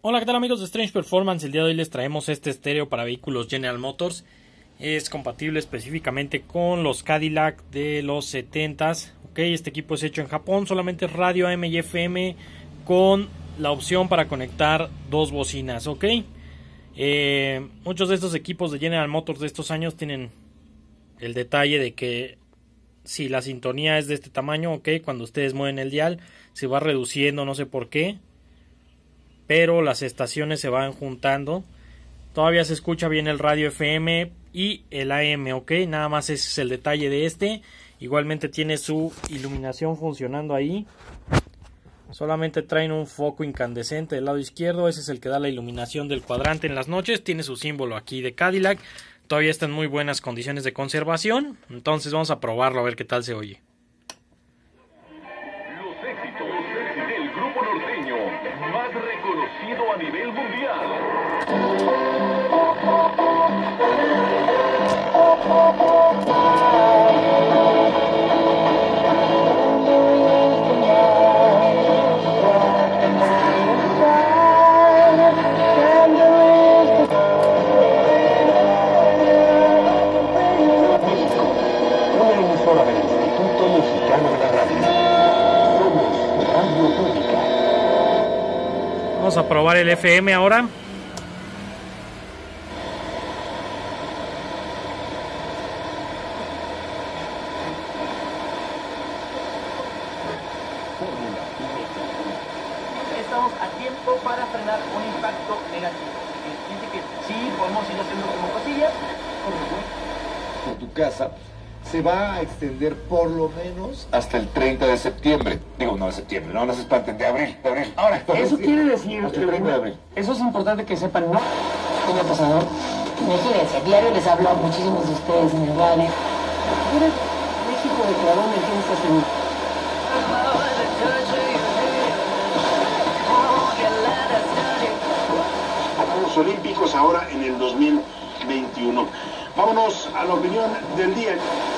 Hola, ¿qué tal amigos de Strange Performance? El día de hoy les traemos este estéreo para vehículos General Motors. Es compatible específicamente con los Cadillac de los 70s. Este equipo es hecho en Japón, solamente radio AM y FM con la opción para conectar dos bocinas. Muchos de estos equipos de General Motors de estos años tienen el detalle de que si la sintonía es de este tamaño, cuando ustedes mueven el dial se va reduciendo, no sé por qué, pero las estaciones se van juntando. Todavía se escucha bien el radio FM y el AM, nada más ese es el detalle de este. Igualmente tiene su iluminación funcionando ahí. Solamente traen un foco incandescente del lado izquierdo, ese es el que da la iluminación del cuadrante en las noches. Tiene su símbolo aquí de Cadillac. Todavía está en muy buenas condiciones de conservación. Entonces vamos a probarlo a ver qué tal se oye. Los éxitos del grupo norteño más reconocido a nivel mundial. Vamos a probar el FM ahora. Estamos a tiempo para frenar un impacto negativo. Dice que sí, podemos ir haciendo como cosillas. Por tu casa se va a extender por lo menos hasta el 30 de septiembre. Digo, no de septiembre, no se espanten, de abril. Ahora, Eso quiere decir, hasta el 30 de abril. eso es importante que sepan, ¿no? Señor pasador, imagínense, a diario les hablo a muchísimos de ustedes en el radio. México declaró emergencia segura. Juegos Olímpicos ahora en el 2021. Vámonos a la opinión del día.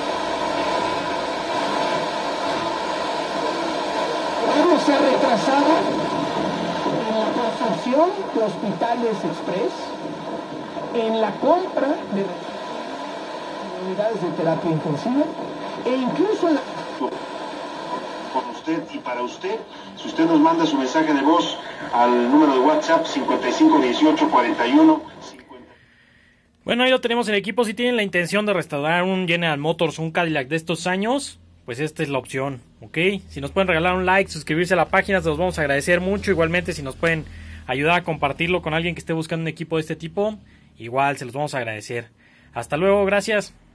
¿Cómo se ha retrasado en la construcción de hospitales express, en la compra de unidades de terapia intensiva e incluso en la... Por usted y para usted, si usted nos manda su mensaje de voz al número de WhatsApp 551841. Bueno, ahí lo tenemos el equipo. Si tienen la intención de restaurar un General Motors, un Cadillac de estos años, pues esta es la opción, Si nos pueden regalar un like, suscribirse a la página, se los vamos a agradecer mucho. Igualmente, si nos pueden ayudar a compartirlo con alguien que esté buscando un equipo de este tipo, igual se los vamos a agradecer. Hasta luego, gracias.